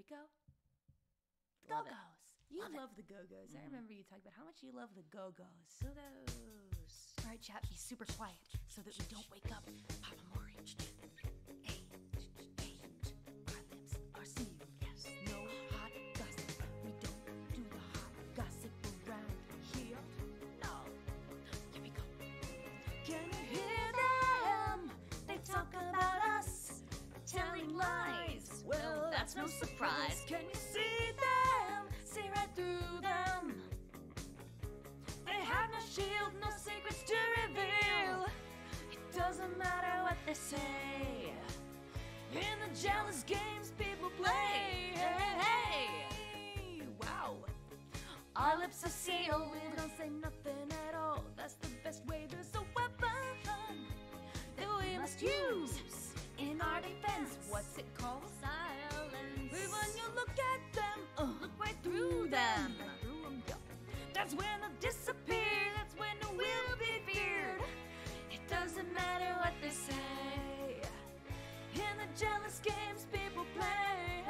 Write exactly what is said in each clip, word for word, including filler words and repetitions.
go? Love it. Go-Go's. You Love it. love the Go-Go's. I remember you talking about how much you love the Go-Go's. Go-Go's. All right, chat, be super quiet so that we don't wake up Papa Mori. Hey, hey, our lips are sealed. Yes, no hot gossip. We don't do the hot gossip around here. No, here we go. Can you hear them? They talk about us, telling lies. Well, that's no surprise. Can you see them? See right through them. They have no shield, no secrets to reveal. It doesn't matter what they say. In the jealous games people play. Hey, hey. Wow. Our lips are sealed. We don't say nothing at all. That's the best way. There's a weapon that we must use in our defense. What's it called? Silence. When you look at them, uh, Look right through them. right through them, yeah. That's when they'll disappear. That's when we'll be feared. It doesn't matter what they say. In the jealous games people play.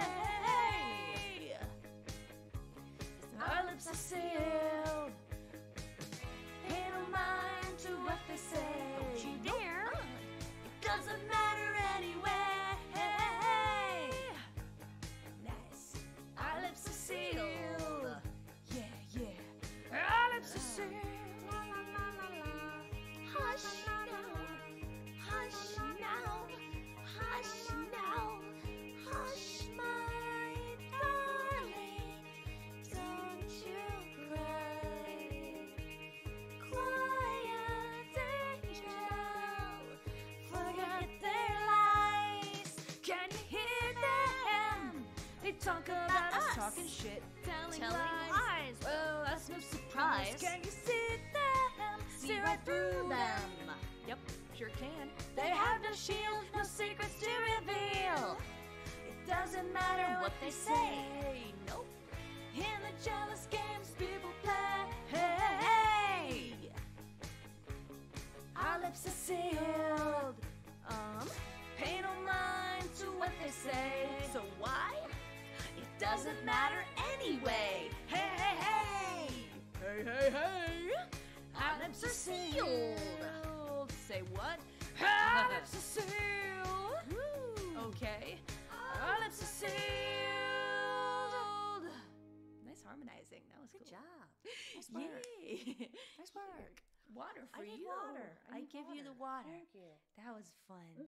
Our lips are sealed. Pay no mind to what they say. Don't you dare. It doesn't matter anyway. Nice. Our lips are sealed. Yeah, yeah. Our lips are sealed. Hush now. Hush now. Hush now. Hush, my darling. Don't you cry. Quiet angel. Forget their lies. Can you hear them? They talk about us, us. talking shit, telling, Telling lies. lies. Well, that's no surprise. Surprise. Can you see them? See right through them. Yep, sure can. They have no shield, no secrets to reveal. It doesn't matter what they say. Nope. In the jealous games people play. Hey, our lips are sealed. Um, pay no mind to what they say. So why? It doesn't matter anyway. Hey, hey, hey. Hey, hey, hey. Our lips are sealed. Say what? Our lips are sealed. Okay. Our lips are sealed. Nice harmonizing. That was Good cool. job. Nice work. Yay. Nice work. Water for I need you. water. I I need give you the water. water. Thank you. That was fun.